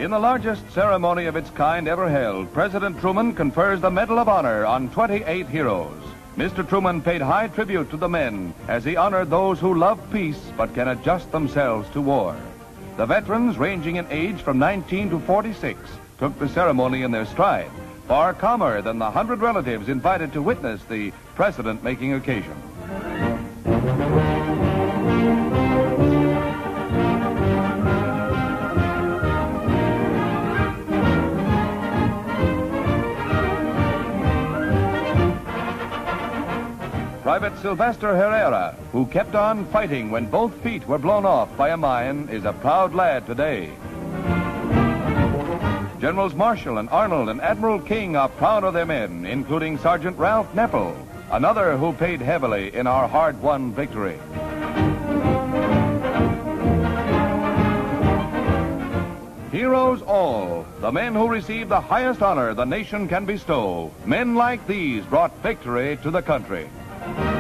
In the largest ceremony of its kind ever held, President Truman confers the Medal of Honor on 28 heroes. Mr. Truman paid high tribute to the men as he honored those who love peace but can adjust themselves to war. The veterans, ranging in age from 19 to 46, took the ceremony in their stride, far calmer than the 100 relatives invited to witness the president-making occasion. Private Sylvester Herera, who kept on fighting when both feet were blown off by a mine, is a proud lad today. Generals Marshall and Arnold and Admiral King are proud of their men, including Sergeant Ralph Nepple, another who paid heavily in our hard-won victory. Heroes all, the men who received the highest honor the nation can bestow. Men like these brought victory to the country.